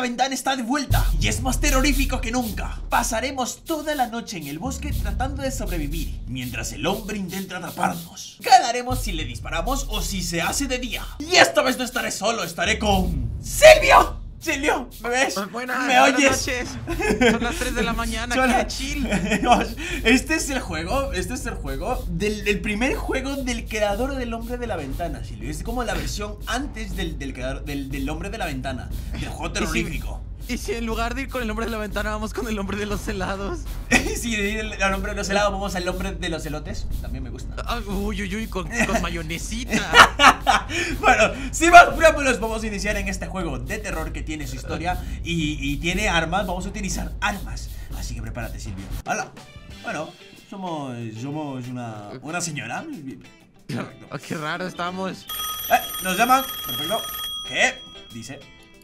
ventana está de vuelta y es más terrorífico que nunca. Pasaremos toda la noche en el bosque tratando de sobrevivir mientras el hombre intenta atraparnos. ¿Qué haremos si le disparamos o si se hace de día? Y esta vez no estaré solo, estaré con... ¡Silvio! Silvio, ¿me ves? ¿Me oyes? Buenas noches. Son las 3 de la mañana, qué chill. Este es el juego del primer juego del creador del hombre de la ventana, Silvio. Es como la versión antes del creador del hombre de la ventana, del juego terrorífico. ¿Y si en lugar de ir con el hombre de la ventana vamos con el hombre de los helados? Sí, el hombre de los helados, vamos al hombre de los elotes. También me gusta. Uy, con mayonesita. Bueno, sin más preámbulos, vamos a iniciar en este juego de terror que tiene su historia y tiene armas. Vamos a utilizar armas. Así que prepárate, Silvio. Hola. Bueno, somos una señora. Perfecto. Oh, qué raro estamos. Nos llaman. Perfecto. ¿Qué? Dice.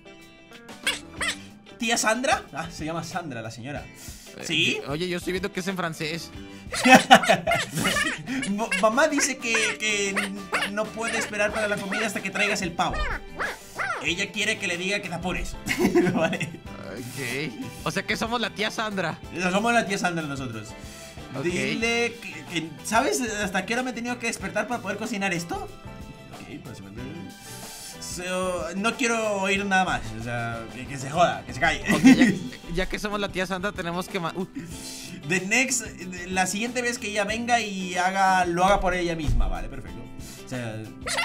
¿Tía Sandra? Ah, se llama Sandra la señora. ¿Sí? Oye, yo estoy viendo que es en francés. Mamá dice que no puede esperar para la comida hasta que traigas el pavo. Ella quiere que le diga que te apures. Vale. Ok. O sea que somos la tía Sandra. Somos la tía Sandra nosotros. Okay. Dile que ¿sabes hasta qué hora me he tenido que despertar para poder cocinar esto? Ok, pues no quiero oír nada más. O sea, que se joda, que se calle. Okay, ya que somos la tía Sandra, tenemos que... La siguiente vez que ella venga y lo haga por ella misma. Vale, perfecto. O sea,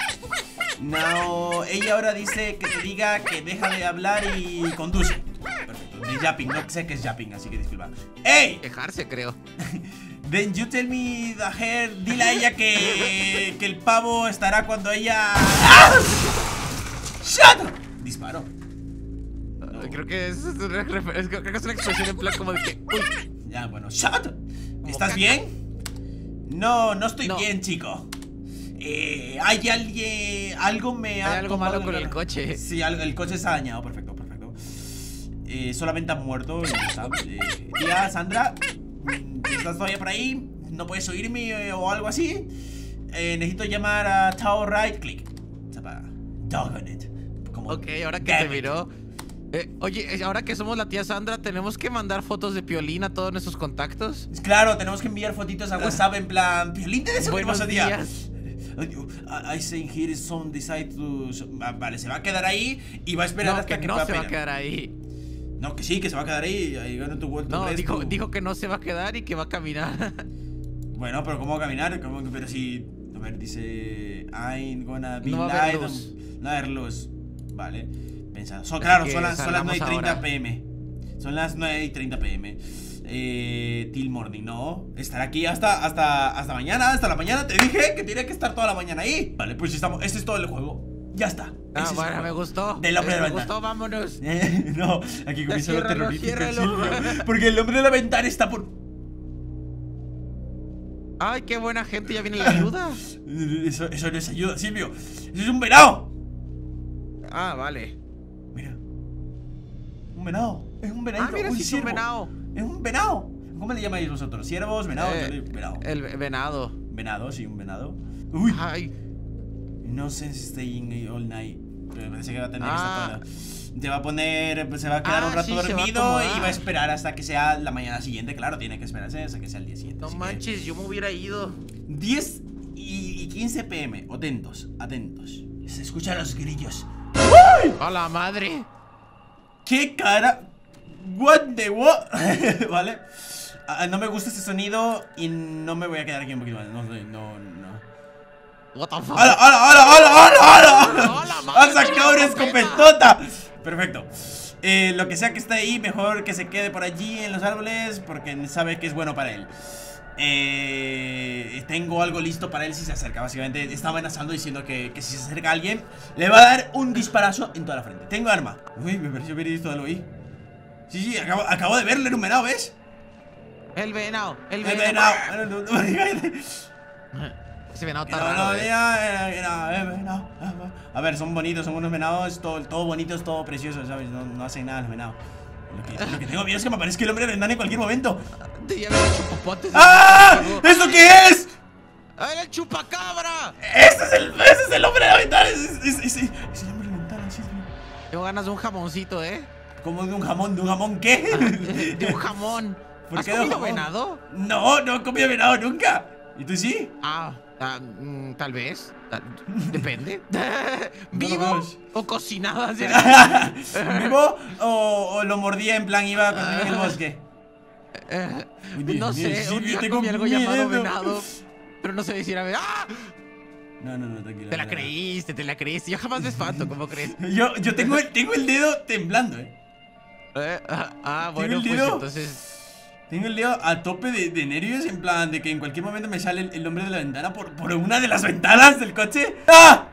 no, ella ahora dice que te diga que deja de hablar y conduce. Perfecto, de yapping, no sé qué es yapping, así que disculpa. ¡Ey! Quejarse, creo. Then you tell me the hair. Dile a ella que el pavo estará cuando ella... ¡Ah! ¡Shut! Disparo. No. Creo que es una expresión en plan como de que... Uy. Ya, bueno, shut. ¿Estás bien? No estoy bien, chico. Hay alguien... Hay algo malo con el coche. Sí, el coche se ha dañado, perfecto. Solamente ha muerto. Tía Sandra, ¿estás todavía por ahí? ¿No puedes oírme o algo así? Necesito llamar a Tao Right Click. Doggone it. Ok, ahora que te miró. Oye, ahora que somos la tía Sandra, ¿tenemos que mandar fotos de Piolín a todos nuestros contactos? Claro, tenemos que enviar fotitos a WhatsApp en plan Piolín, te deseo buenos días. I think here is some decide to... Vale, se va a quedar ahí y va a esperar hasta que no se va a quedar ahí. No, que sí, que se va a quedar ahí. No, dijo que no se va a quedar y que va a caminar. Bueno, pero ¿cómo va a caminar? Pero si... A ver, dice... I'm gonna be no light. No va a haber luz. Vale. Pensado. Son las 9:30 PM. Son las 9:30 PM. Till morning, no. Estar aquí hasta mañana. Hasta la mañana. Te dije que tiene que estar toda la mañana ahí. Vale, pues estamos. Este es todo el juego. Ya está. Bueno, me gustó. Del hombre de la ventana. Me gustó, vámonos. No, aquí comienza lo terrorífico. Ciérralo. Porque el hombre de la ventana está por... Ay, qué buena gente, ya viene la ayuda. Eso no es ayuda, Silvio. Eso es un venado. Ah, vale. Mira. Un venado. Es un venado. Mira, sí es un venado. Es un venado. ¿Cómo le llamáis vosotros? ¿Ciervos? ¿Venados? Venado. El venado. Venado, sí, un venado. Uy. Ay. No sense staying all night. Me parece que va a tener que estar toda. Te va a poner, se va a quedar un rato dormido y va a esperar hasta que sea la mañana siguiente. Claro, tiene que esperarse hasta que sea el día siguiente. No manches, yo me hubiera ido. 10 y 15 PM. Atentos. Se escuchan los grillos. ¡A la madre! ¡Qué cara! What the what? Vale. No me gusta este sonido y no me voy a quedar aquí un poquito más. No. What the fuck? ¡Hala! ¡Han sacado una escopetota! Perfecto. Lo que sea que está ahí, mejor que se quede por allí en los árboles, porque sabe que es bueno para él. Tengo algo listo para él si se acerca. Básicamente está amenazando diciendo que si se acerca a alguien le va a dar un disparazo en toda la frente. Tengo arma. Uy, me pareció ver esto de lo vi. Sí, acabo de verle en un venado, ¿ves? El venado. Ese venado está raro. A ver, son bonitos, son unos venados, todo bonitos, todo precioso, ¿sabes? No hacen nada los venados. Lo que tengo miedo es que me aparezca el hombre de ventana en cualquier momento. ¡Ah! ¿Eso qué es? ¡Era el chupacabra! ¡Ese es el hombre de la ventana! ¡Es el hombre de la ventana! Sí. Tengo ganas de un jamoncito, ¿eh? ¿Cómo de un jamón? ¿De un jamón qué? De un jamón. ¿Por ¿Has qué de un comido jamón? venado? No, no he comido venado nunca. ¿Y tú sí? Tal vez. Depende. No lo ¿Vivo vemos. o cocinado? Así. ¿Vivo o lo mordía en plan iba cuando iba en el bosque? Uy, Dios No mío, sé, sí, un día tengo comí algo miedo. llamado venado. Pero no sé decir a ver. ¡Ah! No, tranquila. Te la creíste. Yo jamás me espanto, ¿cómo crees? Yo tengo el dedo temblando, Bueno, el pues dedo. entonces. Tengo el dedo a tope de nervios, en plan de que en cualquier momento me sale el nombre de la ventana por una de las ventanas del coche. ¡Ah!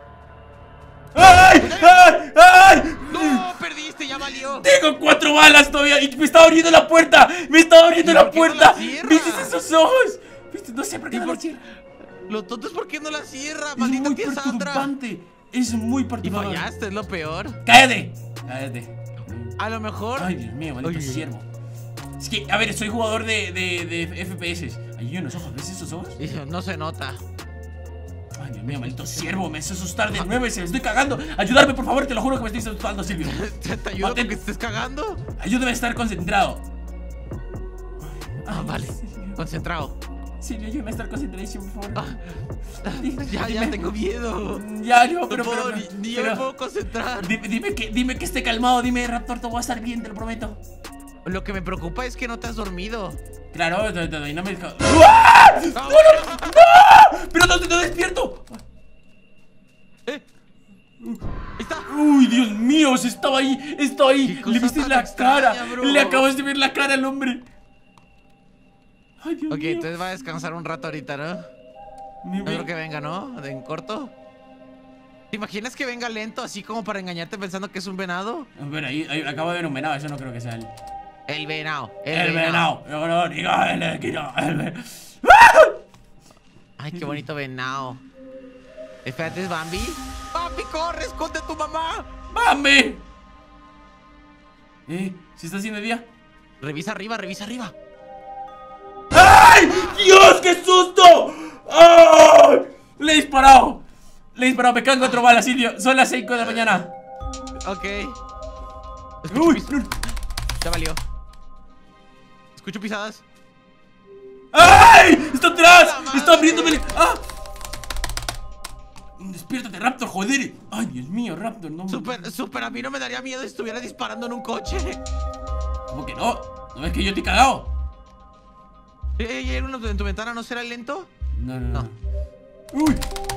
¡Ay! ¡Ay! ¡Ay! ¡No! ¡Perdiste! ¡Ya valió! Tengo 4 balas todavía y me estaba abriendo la puerta. Me estaba abriendo la ¿Por qué no puerta. la cierras? ¿Viste esos ojos? ¿Viste? No sé por qué ¿Y no por la cierra. Lo tonto es por qué no la cierra, Es maldita muy tía Sandra. perturbante. Es muy Y perturbador. fallaste, es lo peor. ¡Cállate! Cállate. A lo mejor. Ay, Dios mío, maldito Oye. siervo. Es que, a ver, soy jugador de FPS. Hay unos ojos, ¿ves esos ojos? Hijo, no se nota. Ay, Dios mío, maldito siervo, me hace asustar de nuevo y se me estoy cagando. Ayudarme, por favor, te lo juro que me estoy asustando, Silvio. ¿Te ayudo con que te estés cagando? Ayúdame a estar concentrado. Vale. Concentrado. Silvio, ayúdame a estar concentradísimo, por favor. Ya tengo miedo. Ya, no, No pero. puedo, ni yo me puedo concentrar. Dime que esté calmado, dime, Raptor, te voy a estar bien, te lo prometo. Lo que me preocupa es que no te has dormido. Claro, te doy, no me. ¡Ah! ¡No, no! ¡No! ¡Pero no te despierto! Ahí está. Uy, Dios mío, estaba ahí, estaba ahí. Qué cosa Le viste tan la extraña, cara. bro. Le acabas de ver la cara al hombre. Ay, Dios Ok, mío. entonces va a descansar un rato ahorita, ¿no? Mi No creo güey. que venga, ¿no? En corto. ¿Te imaginas que venga lento así como para engañarte pensando que es un venado? A ver, ahí acabo de ver un venado, eso no creo que sea él. El venado. El venado. No, diga el esquina. Ay, qué bonito venado. Espérate, ¿es Bambi? ¡Bambi, corre! ¡Esconde a tu mamá! ¡Bambi! ¿Se está haciendo día? Revisa arriba, revisa arriba. ¡Ay! ¡Dios, qué susto! ¡Ay! Le he disparado. Me caen 4 balas, Silvio. Son las 5 de la mañana. Ok. Uy, Ya valió. Escucho pisadas. ¡Ay! ¡Está atrás! ¡La ¡Está abriéndome! madre! ¡Ah! Despiértate, Raptor, joder. Ay, Dios mío, Raptor, no. Super, a mí no me daría miedo si estuviera disparando en un coche. ¿Cómo que no? ¿No ves que yo te he cagado? ¿Hay uno en tu ventana no será lento? No. ¡Uy!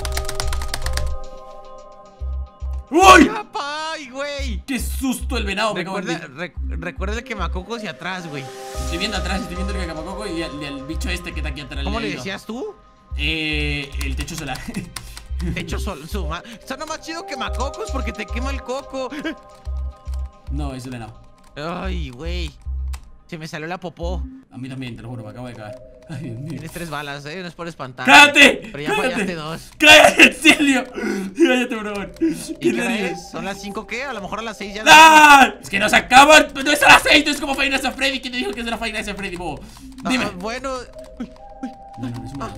¡Uy! ¡Ay, güey! ¡Qué susto el venado! Me acabo de Recuerda el quemacoco hacia atrás, güey. Estoy viendo atrás, estoy viendo el cacamacoco y el bicho este que está aquí atrás. ¿Cómo le le he ido. decías tú? El techo solar. Techo sol, Suena más chido quemacocos porque te quema el coco. No, es el venado. Ay, güey. Se me salió la popó. A mí también, te lo juro, me acabo de cagar. Ay, Dios mío. Tienes 3 balas, no es por espantar. ¡Cállate! Pero ya ¡Cállate! fallaste 2. ¡Cállate, Silvio! ¡Cállate, por favor! ¿Y qué hora es? ¿Son las 5 qué? A lo mejor a las 6 ya. ¡Ah! Es que nos acaban. No es a las 6, no es como Five Nights at Freddy. ¿Quién te dijo que es la Five Nights at Freddy, bobo? Dime. Bueno. No, es malo.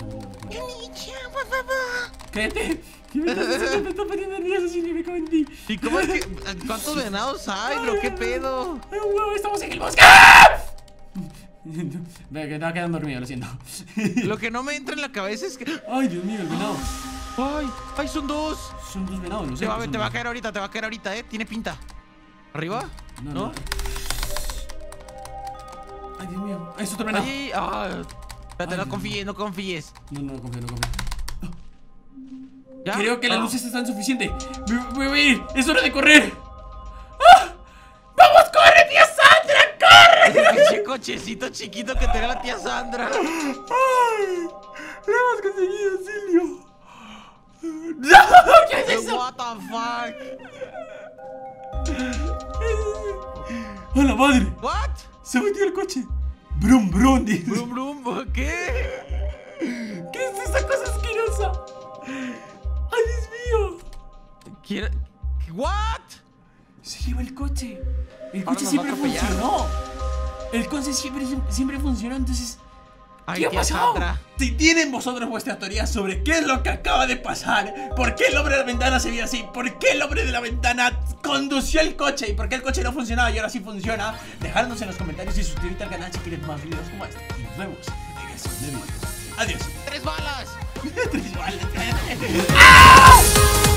Cállate. ¿Qué me estás haciendo? Me está poniendo nervioso, Silvio, me cago en ti. ¿Y cómo es que? ¿Cuántos venados hay, bro? ¿Qué pedo? ¡Ay, huevo! ¡Estamos en el bosque! ¡Ah! Venga, que estaba quedando dormido, lo siento. Lo que no me entra en la cabeza es que. Ay, Dios mío, el venado. ¡Ay, son 2! Son 2 venados, no sé. Te va a caer ahorita, Tiene pinta. ¿Arriba? ¿No? Ay, Dios mío. Es otro venado. Ay, espérate, no confíes. No confío. ¿Ya? Creo que las luces están suficientes. Voy a ir. Es hora de correr. ¡Ah! ¡Vamos, corre, tía Sandra! ¡Corre! Ese pinche cochecito chiquito que tenía la tía Sandra. ¡Ay! ¡Lo hemos conseguido, Silvio! ¡No! ¿Qué es eso? What the fuck? ¡A la madre! What? Se metió el coche. Brum, dice. Brum, ¿qué? ¿Qué es esa cosa asquerosa? ¡Ay, Dios mío! ¿What? Se lleva el coche. El Ahora coche nos siempre va a atropellar. funcionó. El coche siempre funcionó, entonces. Ay, ¿Qué ha tía pasado? Sandra. Si tienen vosotros vuestra teoría sobre qué es lo que acaba de pasar, por qué el hombre de la ventana se vio así, por qué el hombre de la ventana condució el coche y por qué el coche no funcionaba y ahora sí funciona, dejadnos en los comentarios y suscríbete al canal si quieres más videos como este. Y nos vemos en el siguiente video. Adiós. ¡3 balas! 3 balas. ¡Ah!